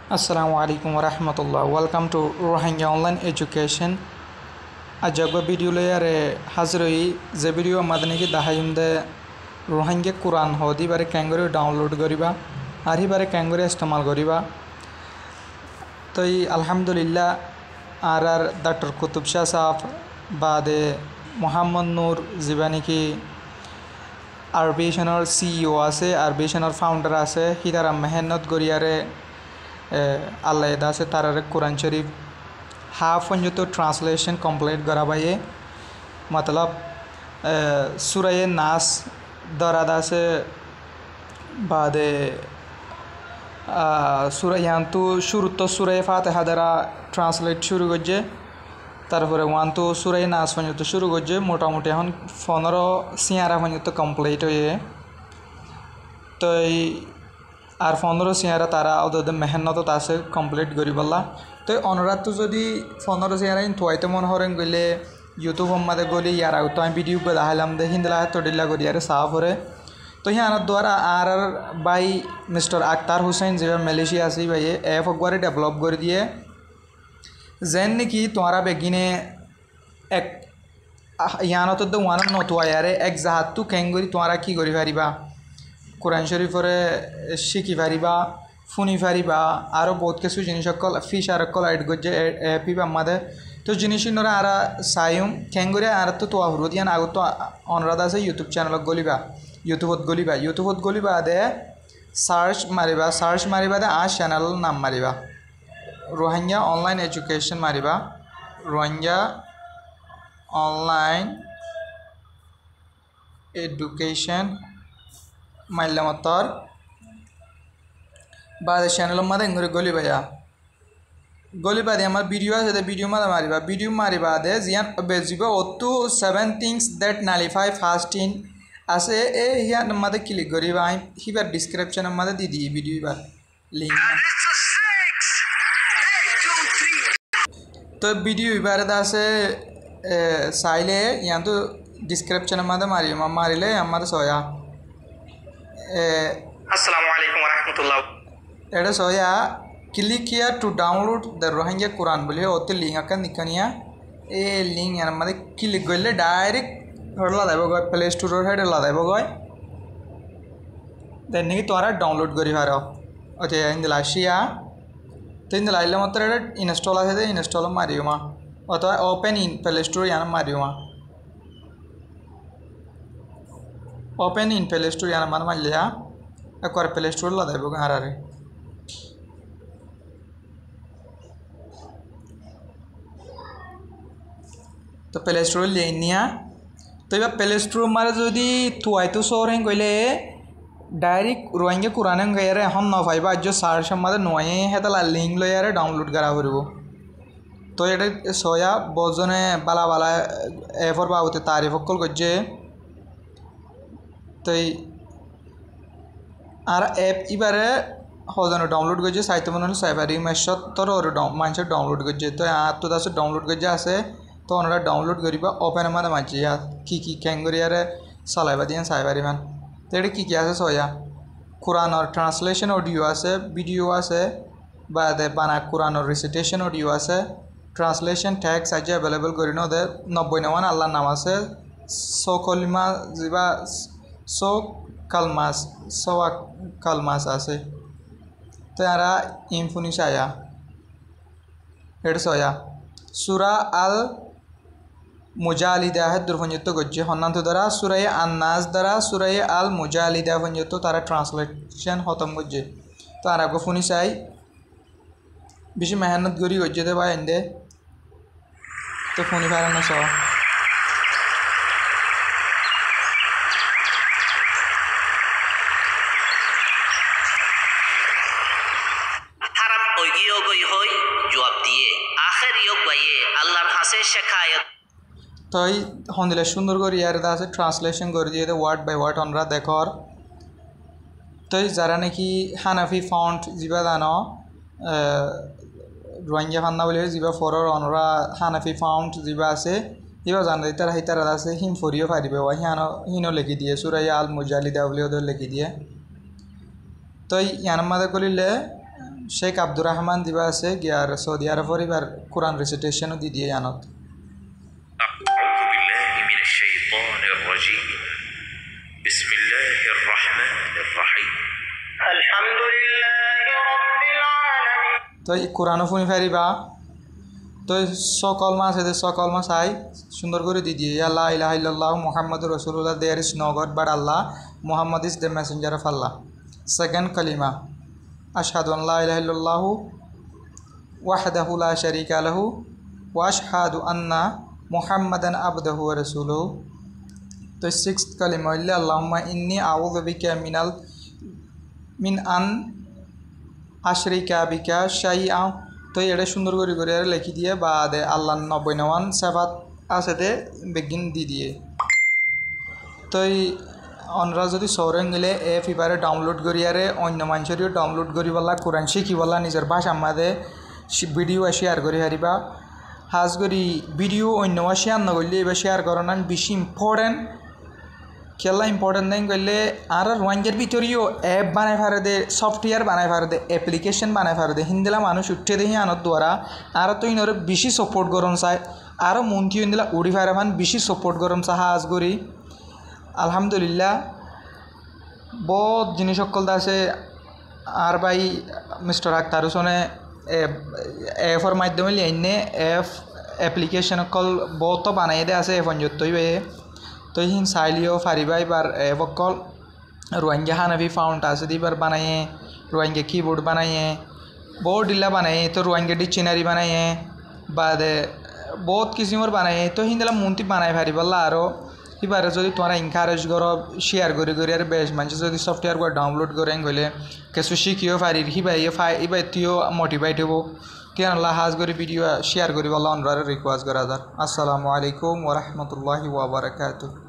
Assalamualaikum warahmatullah. Welcome to Rohingya Online Education. Ajagba video layer hazroi ze video madne ki dahayumde Rohingya Quran hodi bare kangore download kariba ari bare kangore istemal kariba. Toi alhamdulillah arar Dr. Kutub Shah Sahab bade Muhammad Noor Zibani ki Arbitional CEO আছে Arbitional founder আছে হিতারা মেহনত গরিয়ারে আল্লাহ দাসে তারারে Quran শরীফ half পর্যন্ত translation complete করা বাইয়ে মতলব সুরায়ে নাস দরা দাসে বাদে সুরা ইয়ান্তু শুরুত সুরায়ে ফাতিহা দ্বারা ট্রান্সলেট শুরু করছে তারপরে ওয়ান তো সুরায়ে নাস পর্যন্ত শুরু করছে মোটামুটি এখন 15 সিয়ারা পর্যন্ত কমপ্লিট হয়ে তো আর 15 সিয়ারা তারা ওদের মেহনত আছে কমপ্লিট করি বললা তো অনুরাধ তো যদি 15 সিয়ারা তোয়াইতে মনে হরেন গেলে ইউটিউব মাঝে গলি ইয়ার তো আমি ভিডিও দেখালাম দে হিন্দলা তডিল্লা করি আর সাফ হরে তো হিয়ানোর দ্বারা আর বাই মিস্টার আক্তার হুসেন যে মালয়েশিয়া আসি ভাইয়ে অ্যাপ একবারে ডেভেলপ করে দিয়ে যেন নাকি তোমারা বেগিনে এক ইয়ানত ওয়ান নতুয়া ইয়ারে এক জাহাতু কেঙ্গরি তোমারা কি করি পারিবা কোরআন শরীফরে শিখি পারিবা শুনি পারিবা আরও বহুত কিছু জিনিস সকল ফিস আর সকল এড করছে এপিবা আমাদের তো জিনিসগুলো আর চাইম কেঙ্গরি আর তো তোয়া হরু দিয়ান আগত তো অনুরাধ আছে ইউটিউব চ্যানেলত গলিবা ইউটিউবত গলিবা দে সার্চ মারিবা দে আর চ্যানেল নাম Mariba Rohingya Online Education Mariba Rohingya Online Education মাইলা মতর বাদে চ্যানেল মধ্যে ইংরে গলিবা দিয়ে আমার ভিডিও আছে ভিডিও মারিবা দে জিয়ান বেজিব অটো 7 things that nullify fasting আছে এ হিয়ান মধ্যে ক্লিক করিবা আমি হিবার ডেসক্রিপশন মধ্যে দি দিই ভিডিও বা লিংক তো ভিডিও ইবারে আছে চাইলে ইয়ান তো ডিসক্রিপশনের মধ্যে মারিলে আমার সয়া আসসালামু আলাইকুম ওয়া রাহমাতুল্লাহ এটা সয়া click here to download the Rohingya Quran বলে ওতে লিঙ্ক আকার নিকানিয়া এই লিঙ্ক ইয়ার মধ্যে ক্লিক করলে ডাইরেক্ট হড়লা দেব গয় প্লে স্টোরের হেডে লাদাইব গয় দেন নাকি তোরা ডাউনলোড করি পারো ওতে ইন্দলা আসিয়া তো ইন্দলা আইলে মাত্র এটা ইনস্টল আছে ইনস্টল মারিও মা অথবা ওপেন ইন প্লে স্টোর ইয়ান মারিও মা ओपन इन प्ले स्टोर याना मन मान लिया एक बार प्ले स्टोर ला दे बोगा हारे तो प्ले स्टोर ले निया तो ये प्ले स्टोर मारे जो दी तू आई तो सोर हैं कोई ले डायरेक्ट रोहिंग्या कुरान हैं गया रे हम ना फाइबा जो सार्च हम मारे नोए हैं तो ला लिंक लो यारे डाउनलोड करा हो रही तो ये सोया बोझने बाला एफर बाबूते तारीफ कल गज्जे तो আর অ্যাপ এবারে হজানো ডাউনলোড করছে সাইতে মনে হলো সাইবারি মেশত তোর মানুষ ডাউনলোড করছে তো আর তো আছে ডাউনলোড করছে আছে তো ওনারা ডাউনলোড করিবা ওপেন মানে মাঝে কি ক্যাঙ্গরি আরে চালাইবা দিয়ে সাইবারি মান তো এটা কি আছে সয়া কোরআনের ট্রান্সলেশন অডিও আছে ভিডিও আছে বা বানা কোরআনের রিসাইটেশন অডিও আছে ট্রান্সলেশন ট্যাক্স আছে অ্যাভেলেবল করি না ওদের 99 আল্লাহর নাম আছে সকলিমা জিবা কালমাস আছে তো এরা ইনফুনিস আয়া এটা সয়া সুরা আল মুজালিদা হে দুর্ভঞ্জিত গজ্জে হন্নান্ত দ্বারা সুরাই আন্নাস দ্বারা সুরাই আল মুজালিদা ভঞ্জিত তারা ট্রান্সলেশন খতম গজ্জে তো আর আগে ফুনি চাই বেশি মেহনত করি গজ্জে দে বা এন্দে তো ফুনি ফারানো স তো হন্দিলে সুন্দর করে ইয়ার আছে ট্রান্সলেশন করে দিয়ে ওয়ার্ড বাই ওয়ার্ড আমরা দেখর তো যারা নাকি হানাফি ফাউন্ড যা জানো রোহিঙ্গা ফান্না বলে যা ফরর অনরা হানাফি ফাউন্ড যা আছে যা জানা তারা আছে হিম ফরিও পারিবে হিনো লিখি দিয়ে সুরাই আল মুজালিদা বলে ওদের লিখি দিয়ে তো ইয়ান মাদে করিলে শেখ আব্দুর রহমান দিবা আছে গিয়ার সৌদি আরবের এবার কোরআন রেসিটেশনও দি দিয়ে আনত أعوذ بالله من الشيطان الرجيم بسم الله الرحمن الرحيم الحمد لله رب العالمين তো এই কোরআনও শুনি পারিবা তো সকল মাস এদের সকল মাস আই সুন্দর করে দি দিয়ে আল্লাহ ইলাহা ইল্লাল্লাহ মুহাম্মাদুর রাসূলুল্লাহ there is no god but Allah Muhammad is the messenger of Allah second কালিমা আশহাদু আন লা ইলাহা ইল্লাল্লাহ ওয়াহদাহু লা শারীকা লাহু ওয়া আশহাদু আন্না মুহাম্মাদান আবদুহু ওয়া রাসূলুহু তো সিক্সথ কালিমা হইলে আল্লাহুম্মা ইন্নী আউযু বিকা মিন আন আশরিকা বিকা শাইআ তো এটা সুন্দর করে করে লিখি দিয়ে বা দে আল্লাহ ৯৯ সেবাত আছে দে বেগিন দি দিয়ে তো অনরা যদি সৌরেন গেলে এপ এবারে ডাউনলোড করিয়ারে অন্য মানুষেরও ডাউনলোড করি বলা কোরআন শিখি বলা নিজের ভাষা আমাদের ভিডিও শেয়ার করে হারিবা হাজ করি ভিডিও অন্য শেয়ার না করলে এবার শেয়ার করানো বেশি ইম্পর্টেন্ট খেলা ইম্পর্টেন্ট নাই করলে আর রোহিঙ্গার ভিতরেও অ্যাপ বানাই পারে দে সফটওয়্যার বানাই পারে দে অ্যাপ্লিকেশন বানাই পারে দে হিন্দিলা মানুষ উঠে দেখি আনত দ্বারা আর তো ইনরে বেশি সাপোর্ট গরম চায় আরও মন্ত্রী হিন্দিলা উড়ি ফারে মান বেশি সাপোর্ট গরম চা হাজ করি আলহামদুলিল্লাহ বহুত জিনিস সকল আছে আর ভাই মিস্টার আক্তার হোসেনে এফর মাধ্যমে লিয়ে এফ অ্যাপ্লিকেশন সকল বহুত বানাই দে আছে এখন যতই তো হিন চাইলিও ফারিবা এবার বকল রোহিঙ্গা হানাফি ফাউন্ড আছে এবার বানাইয়ে রোহিঙ্গা কিবোর্ড বানাইয়ে বহুত ডিল্লা বানাইয়ে তো রোহিঙ্গা ডিকশনারি বানাইয়ে বাদে বহুত কিসিমর বানাইয়ে তো হিন্দিলা মন্ত্রী বানাই ফারিবাল্লা আরও এবারে যদি তোমরা এনকারেজ করো শেয়ার করে করে আর বেশ মানুষ যদি সফটওয়্যার করে ডাউনলোড করে গেলে কিছু শিখিও ফারির এবার তুইও মোটিভেট হবো কেন আল্লাহ হাজ করে ভিডিও শেয়ার করি বলা অনুরার রিকোয়েস্ট করা যার আসসালামু আলাইকুম ওয়া রাহমাতুল্লাহি ওয়া বারাকাতুহু